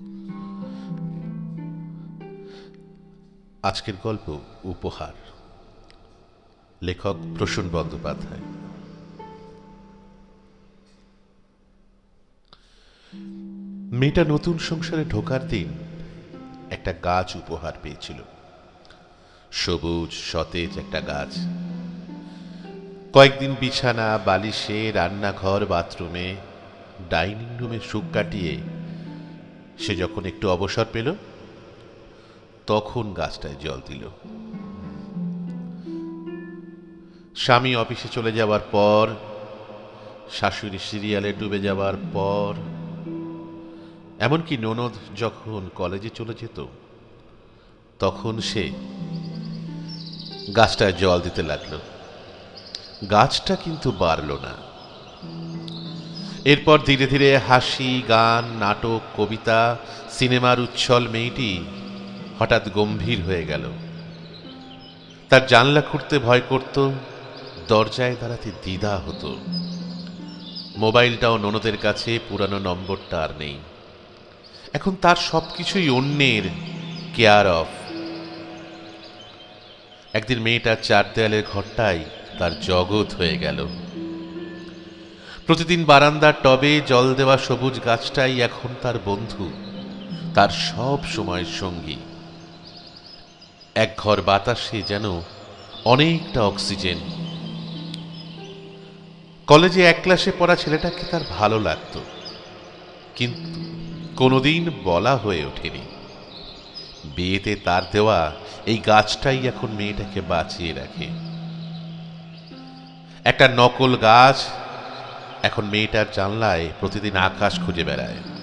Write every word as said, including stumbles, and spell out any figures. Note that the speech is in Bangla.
আজকের গল্প উপহার, লেখক প্রসূন বন্দ্যোপাধ্যায়। মেয়েটা নতুন সংসারে ঢোকার দিন একটা গাছ উপহার পেয়েছিল। সবুজ সতেজ একটা গাছ। কয়েকদিন বিছানা, বালিশে, রান্নাঘর, বাথরুমে, ডাইনিং রুমে সুখ কাটিয়ে সে যখন একটু অবসর পেল তখন গাছটায় জল দিল। স্বামী অফিসে চলে যাওয়ার পর, শাশুড়ি সিরিয়ালে ডুবে যাওয়ার পর, এমনকি ননদ যখন কলেজে চলে যেত তখন সে গাছটায় জল দিতে লাগলো। গাছটা কিন্তু বাড়ল না। এরপর ধীরে ধীরে হাসি, গান, নাটক, কবিতা, সিনেমার উচ্ছল মেয়েটি হঠাৎ গম্ভীর হয়ে গেল। তার জানলা খুঁড়তে ভয় করত, দরজায় দাঁড়াতে দ্বিধা হতো। মোবাইলটাও ননদের কাছে, পুরানো নম্বরটা আর নেই। এখন তার সবকিছুই অন্যের, কেয়ার অফ। একদিন মেয়েটার চার দেয়ালের ঘরটাই তার জগৎ হয়ে গেল। প্রতিদিন বারান্দার টবে জল দেওয়া সবুজ গাছটাই এখন তার বন্ধু, তার সব সময়ের সঙ্গী। এক ঘর বাতাসে যেন অনেকটা অক্সিজেন। কলেজে এক ক্লাসে পড়া ছেলেটাকে তার ভালো লাগতো, কিন্তু কোনোদিন বলা হয়ে ওঠেনি। বিয়েতে তার দেওয়া এই গাছটাই এখন মেয়েটাকে বাঁচিয়ে রাখে। একটা নকল গাছ এখন মেয়েটার জানলায় প্রতিদিন আকাশ খুঁজে বেড়ায়।